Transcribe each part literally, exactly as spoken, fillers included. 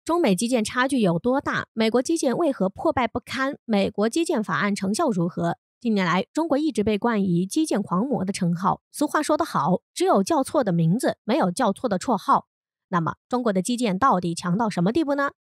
中美基建差距有多大？美国基建为何破败不堪？美国基建法案成效如何？近年来，中国一直被冠以基建狂魔的称号。俗话说得好，只有叫错的名字，没有叫错的绰号。那么，中国的基建到底强到什么地步呢？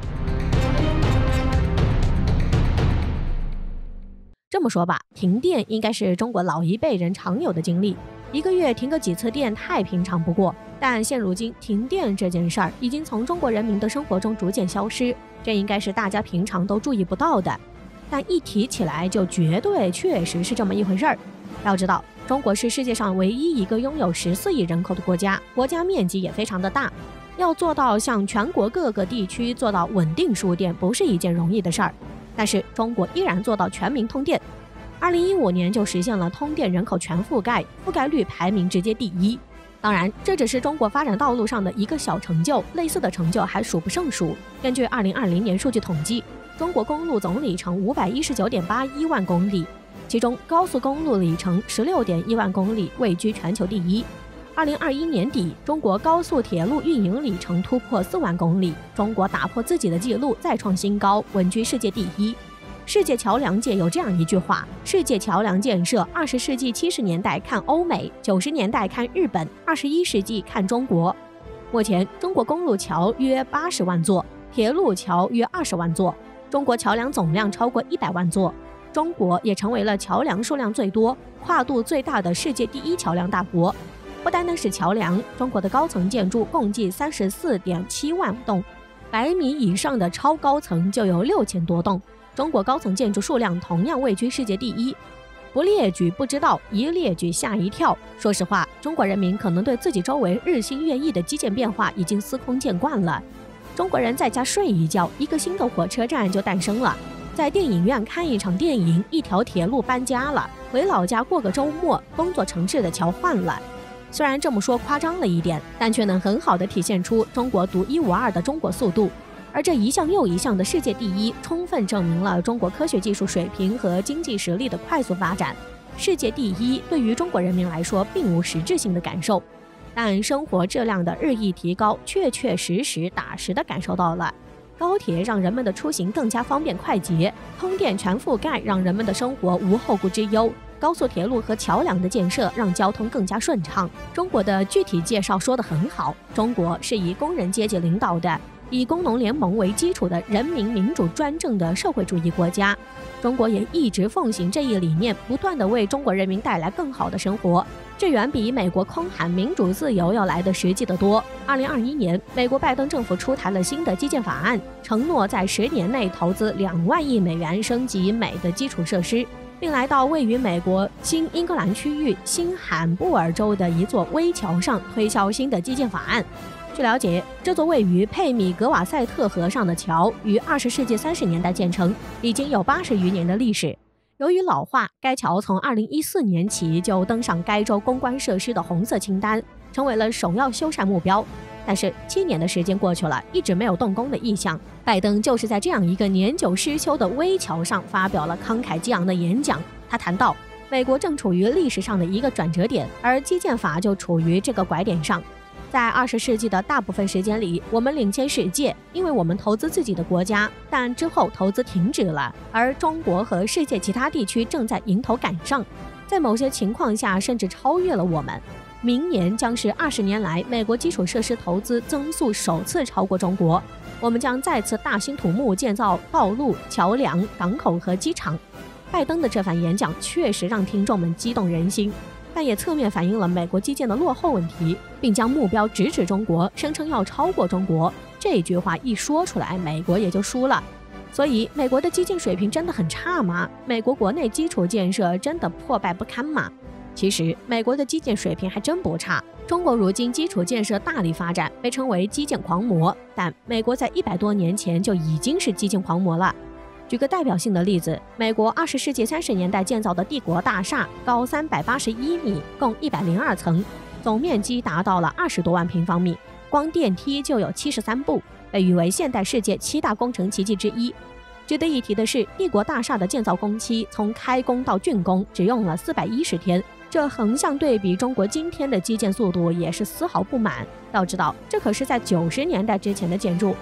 这么说吧，停电应该是中国老一辈人常有的经历，一个月停个几次电太平常不过。但现如今，停电这件事儿已经从中国人民的生活中逐渐消失，这应该是大家平常都注意不到的。但一提起来，就绝对确实是这么一回事儿。要知道，中国是世界上唯一一个拥有十四亿人口的国家，国家面积也非常的大。要做到向全国各个地区做到稳定输电，不是一件容易的事儿。但是中国依然做到全民通电，二零一五年就实现了通电人口全覆盖，覆盖率排名直接第一。当然，这只是中国发展道路上的一个小成就，类似的成就还数不胜数。根据二零二零年数据统计，中国公路总里程五百一十九点八一万公里，其中高速公路里程十六点一万公里，位居全球第一。二零二一年底，中国高速铁路运营里程突破四万公里，中国打破自己的纪录，再创新高，稳居世界第一。世界桥梁界有这样一句话：世界桥梁建设，二十世纪七十年代看欧美，九十年代看日本，二十一世纪看中国。目前，中国公路桥约八十万座，铁路桥约二十万座，中国桥梁总量超过一百万座。中国也成为了桥梁数量最多、跨度最大的世界第一桥梁大国。不单单是桥梁，中国的高层建筑共计三十四点七万栋，百米以上的超高层就有六千多栋。中国高层建筑数量同样位居世界第一。不列举不知道，一列举吓一跳。说实话，中国人民可能对自己周围日新月异的基建变化已经司空见惯了。中国人在家睡一觉，一个新的火车站就诞生了；在电影院看一场电影，一条铁路搬家了；回老家过个周末，工作城市的桥换了。虽然这么说夸张了一点，但却能很好地体现出中国独一无二的中国速度。而这一项又一项的世界第一，充分证明了中国科学技术水平和经济实力的快速发展。世界第一对于中国人民来说并无实质性的感受，但生活质量的日益提高，确确实实打实地感受到了。高铁让人们的出行更加方便快捷，通电全覆盖让人们的生活无后顾之忧，高速铁路和桥梁的建设让交通更加顺畅。中国的具体介绍说得很好，中国是以工人阶级领导的，以工农联盟为基础的人民民主专政的社会主义国家。中国也一直奉行这一理念，不断地为中国人民带来更好的生活，这远比美国空喊民主自由要来的实际得多。二零二一年，美国拜登政府出台了新的基建法案，承诺在十年内投资两万亿美元升级美的基础设施，并来到位于美国新英格兰区域新罕布尔州的一座危桥上推销新的基建法案。据了解，这座位于佩米格瓦塞特河上的桥于二十世纪三十年代建成，已经有八十余年的历史。由于老化，该桥从二零一四年起就登上该州公关设施的红色清单，成为了首要修缮目标。但是七年的时间过去了，一直没有动工的意向。拜登就是在这样一个年久失修的危桥上发表了慷慨激昂的演讲。他谈到，美国正处于历史上的一个转折点，而基建法就处于这个拐点上。在二十世纪的大部分时间里，我们领先世界，因为我们投资自己的国家，但之后投资停止了，而中国和世界其他地区正在迎头赶上，在某些情况下甚至超越了我们。明年将是二十年来美国基础设施投资增速首次超过中国，我们将再次大兴土木建造道路、桥梁、港口和机场。拜登的这番演讲确实让听众们激动人心，但也侧面反映了美国基建的落后问题，并将目标直指中国，声称要超过中国。这句话一说出来，美国也就输了。所以，美国的基建水平真的很差吗？美国国内基础建设真的破败不堪吗？其实，美国的基建水平还真不差。中国如今基础建设大力发展，被称为基建狂魔，但美国在一百多年前就已经是基建狂魔了。举个代表性的例子，美国二十世纪三十年代建造的帝国大厦，高三百八十一米，共一百零二层，总面积达到了二十多万平方米，光电梯就有七十三部，被誉为现代世界七大工程奇迹之一。值得一提的是，帝国大厦的建造工期从开工到竣工只用了四百一十天，这横向对比中国今天的基建速度也是丝毫不满。要知道，这可是在九十年代之前的建筑。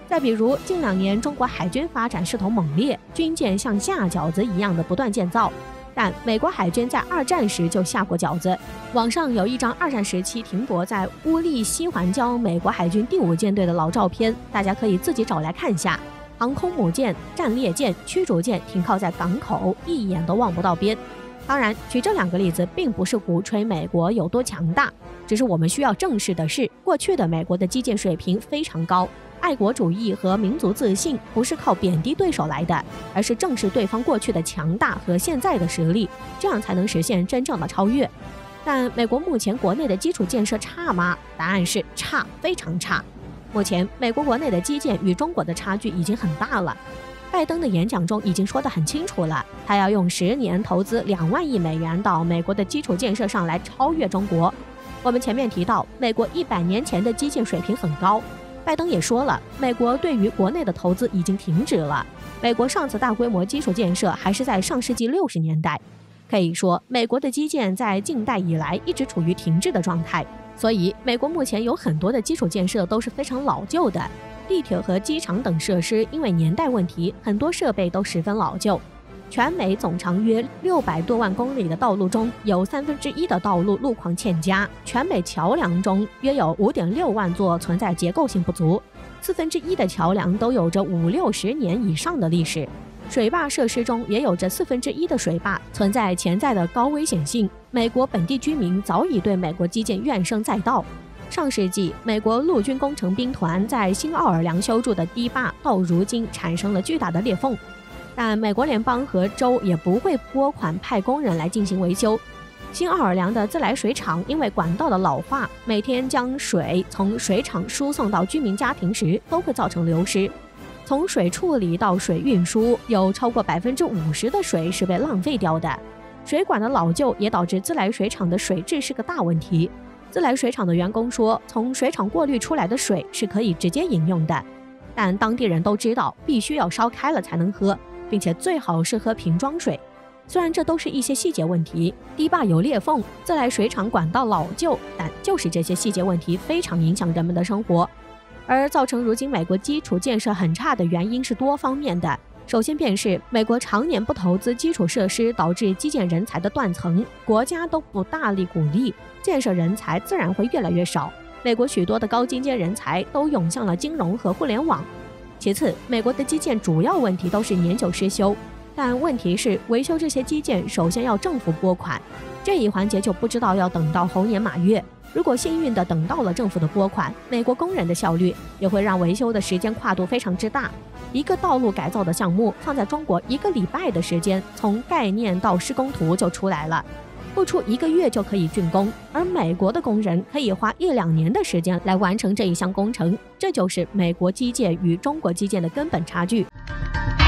再比如，近两年中国海军发展势头猛烈，军舰像下饺子一样的不断建造。但美国海军在二战时就下过饺子。网上有一张二战时期停泊在乌利西环礁美国海军第五舰队的老照片，大家可以自己找来看一下。航空母舰、战列舰、驱逐舰停靠在港口，一眼都望不到边。当然，举这两个例子并不是鼓吹美国有多强大，只是我们需要正视的是，过去的美国的基建水平非常高。爱国主义和民族自信不是靠贬低对手来的，而是正视对方过去的强大和现在的实力，这样才能实现真正的超越。但美国目前国内的基础建设差吗？答案是差，非常差。目前美国国内的基建与中国的差距已经很大了。拜登的演讲中已经说得很清楚了，他要用十年投资两万亿美元到美国的基础建设上来超越中国。我们前面提到，美国一百年前的基建水平很高。拜登也说了，美国对于国内的投资已经停止了。美国上次大规模基础建设还是在上世纪六十年代，可以说美国的基建在近代以来一直处于停滞的状态。所以，美国目前有很多的基础建设都是非常老旧的，地铁和机场等设施因为年代问题，很多设备都十分老旧。全美总长约六百多万公里的道路中，有三分之一的道路路况欠佳；全美桥梁中约有五点六万座存在结构性不足，四分之一的桥梁都有着五六十年以上的历史。水坝设施中也有着四分之一的水坝存在潜在的高危险性。美国本地居民早已对美国基建怨声载道。上世纪，美国陆军工程兵团在新奥尔良修筑的堤坝，到如今产生了巨大的裂缝。但美国联邦和州也不会拨款派工人来进行维修。新奥尔良的自来水厂因为管道的老化，每天将水从水厂输送到居民家庭时都会造成流失。从水处理到水运输，有超过百分之五十的水是被浪费掉的。水管的老旧也导致自来水厂的水质是个大问题。自来水厂的员工说，从水厂过滤出来的水是可以直接饮用的，但当地人都知道必须要烧开了才能喝，并且最好是喝瓶装水。虽然这都是一些细节问题，堤坝有裂缝，自来水厂管道老旧，但就是这些细节问题非常影响人们的生活。而造成如今美国基础建设很差的原因是多方面的。首先便是美国常年不投资基础设施，导致基建人才的断层，国家都不大力鼓励，建设人才自然会越来越少。美国许多的高精尖人才都涌向了金融和互联网。其次，美国的基建主要问题都是年久失修，但问题是维修这些基建首先要政府拨款，这一环节就不知道要等到猴年马月。如果幸运地等到了政府的拨款，美国工人的效率也会让维修的时间跨度非常之大。一个道路改造的项目放在中国一个礼拜的时间，从概念到施工图就出来了，不出一个月就可以竣工，而美国的工人可以花一两年的时间来完成这一项工程，这就是美国基建与中国基建的根本差距。